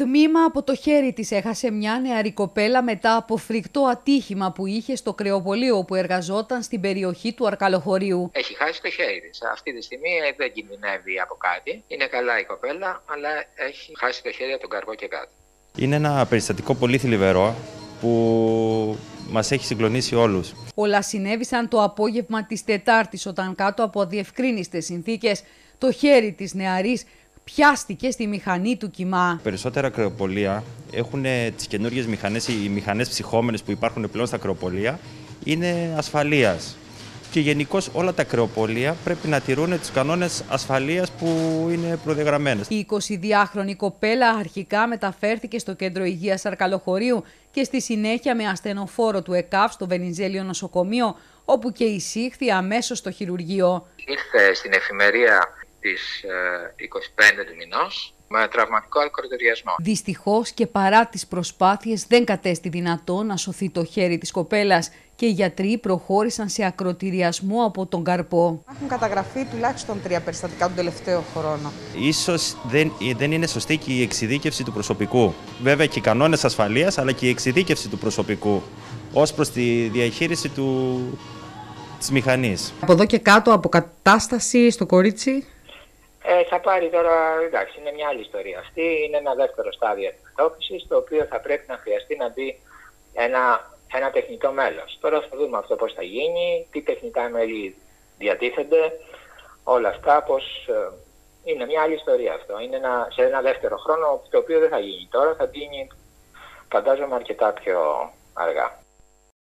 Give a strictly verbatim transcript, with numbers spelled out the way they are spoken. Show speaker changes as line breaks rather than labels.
Τμήμα από το χέρι της έχασε μια νεαρή κοπέλα μετά από φρικτό ατύχημα που είχε στο κρεοπωλείο όπου εργαζόταν στην περιοχή του Αρκαλοχωρίου.
Έχει χάσει το χέρι της. Αυτή τη στιγμή δεν κινδυνεύει από κάτι. Είναι καλά η κοπέλα, αλλά έχει χάσει το χέρι από τον καρπό και κάτω.
Είναι ένα περιστατικό πολύ θλιβερό που μας έχει συγκλονίσει όλους.
Όλα συνέβησαν το απόγευμα της Τετάρτης, όταν κάτω από αδιευκρίνιστες συνθήκες το χέρι της νεαρής πιάστηκε στη μηχανή του κιμά.
Περισσότερα κρεοπωλεία έχουν τις καινούργιες μηχανές, οι μηχανές ψυχόμενες που υπάρχουν πλέον στα κρεοπωλεία είναι ασφαλείας. Και γενικώς όλα τα κρεοπωλεία πρέπει να τηρούν τους κανόνες ασφαλείας που είναι προδιαγραμμένες.
Η εικοσιδυάχρονη κοπέλα αρχικά μεταφέρθηκε στο κέντρο υγείας Αρκαλοχωρίου και στη συνέχεια με ασθενοφόρο του ΕΚΑΒ στο Βενιζέλιο νοσοκομείο, όπου και εισήχθη αμέσως στο χειρουργείο.
Ήρθε στην εφημερία της είκοσι πέντε του μηνός με τραυματικό ακροτηριασμό.
Δυστυχώς και παρά τις προσπάθειες δεν κατέστη δυνατό να σωθεί το χέρι της κοπέλας και οι γιατροί προχώρησαν σε ακροτηριασμό από τον καρπό.
Έχουν καταγραφεί τουλάχιστον τρία περιστατικά τον τελευταίο χρόνο.
Ίσως δεν, δεν είναι σωστή και η εξειδίκευση του προσωπικού. Βέβαια και οι κανόνες ασφαλείας, αλλά και η εξειδίκευση του προσωπικού ως προς τη διαχείριση του, της μηχανής.
Από εδώ και κάτω αποκατάσταση στο κορίτσι.
Ε, θα πάρει τώρα, εντάξει, είναι μια άλλη ιστορία αυτή. Είναι ένα δεύτερο στάδιο αντιμετώπισης, το οποίο θα πρέπει να χρειαστεί να μπει ένα, ένα τεχνητό μέλος. Τώρα θα δούμε αυτό πώς θα γίνει, τι τεχνητά μέλη διατίθενται, όλα αυτά, πώς, ε, είναι μια άλλη ιστορία αυτό. Είναι ένα, σε ένα δεύτερο χρόνο, το οποίο δεν θα γίνει τώρα, θα γίνει, φαντάζομαι, αρκετά πιο αργά.